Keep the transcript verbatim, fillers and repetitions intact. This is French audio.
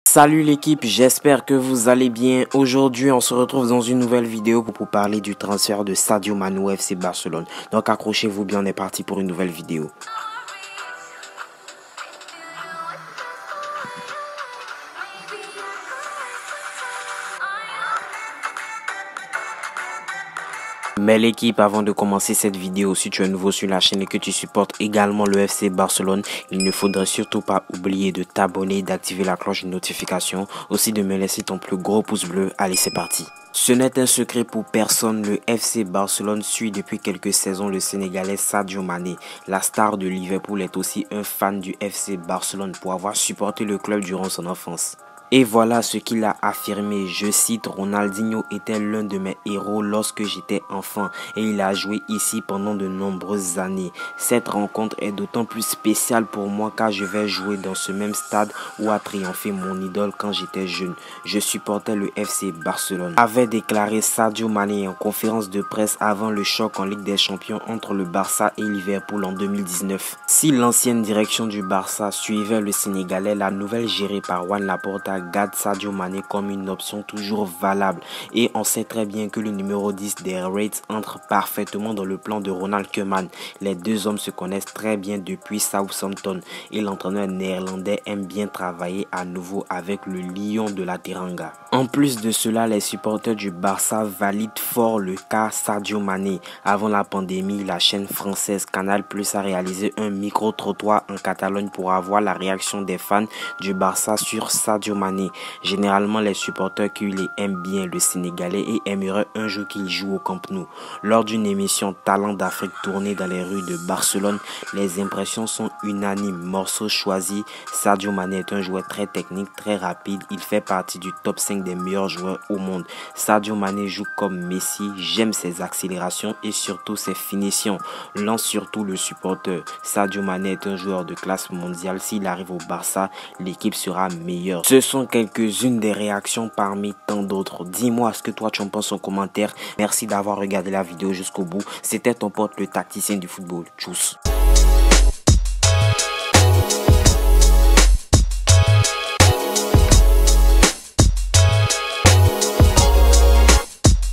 Salut l'équipe, j'espère que vous allez bien. Aujourd'hui, on se retrouve dans une nouvelle vidéo pour vous parler du transfert de Sadio Mané au F C Barcelone. Donc accrochez-vous bien, on est parti pour une nouvelle vidéo. Mais l'équipe, avant de commencer cette vidéo, si tu es nouveau sur la chaîne et que tu supportes également le F C Barcelone, il ne faudrait surtout pas oublier de t'abonner et d'activer la cloche de notification. Aussi de me laisser ton plus gros pouce bleu. Allez, c'est parti. Ce n'est un secret pour personne, le F C Barcelone suit depuis quelques saisons le Sénégalais Sadio Mané. La star de Liverpool est aussi un fan du F C Barcelone pour avoir supporté le club durant son enfance. Et voilà ce qu'il a affirmé, je cite, Ronaldinho était l'un de mes héros lorsque j'étais enfant et il a joué ici pendant de nombreuses années. Cette rencontre est d'autant plus spéciale pour moi car je vais jouer dans ce même stade où a triomphé mon idole quand j'étais jeune. Je supportais le F C Barcelone, avait déclaré Sadio Mané en conférence de presse avant le choc en Ligue des Champions entre le Barça et Liverpool en deux mille dix-neuf. Si l'ancienne direction du Barça suivait le Sénégalais, la nouvelle gérée par Juan Laporta garde Sadio Mané comme une option toujours valable et on sait très bien que le numéro dix des Reds entre parfaitement dans le plan de Ronald Koeman. Les deux hommes se connaissent très bien depuis Southampton et l'entraîneur néerlandais aime bien travailler à nouveau avec le Lion de la Teranga. En plus de cela, les supporters du Barça valident fort le cas Sadio Mané. Avant la pandémie, la chaîne française Canal Plus a réalisé un micro-trottoir en Catalogne pour avoir la réaction des fans du Barça sur Sadio Mané. Généralement, les supporters qui les aiment bien le Sénégalais et aimeraient un jour qu'il joue au Camp Nou. Lors d'une émission Talent d'Afrique tournée dans les rues de Barcelone, les impressions sont unanimes. Morceau choisi, Sadio Mané est un joueur très technique, très rapide. Il fait partie du top cinq des meilleurs joueurs au monde. Sadio Mané joue comme Messi, j'aime ses accélérations et surtout ses finitions. Lance surtout le supporter. Sadio Mané est un joueur de classe mondiale. S'il arrive au Barça, l'équipe sera meilleure. Ce sont quelques-unes des réactions parmi tant d'autres. Dis-moi ce que toi tu en penses en commentaire. Merci d'avoir regardé la vidéo jusqu'au bout. C'était ton pote le tacticien du football. Tchuss.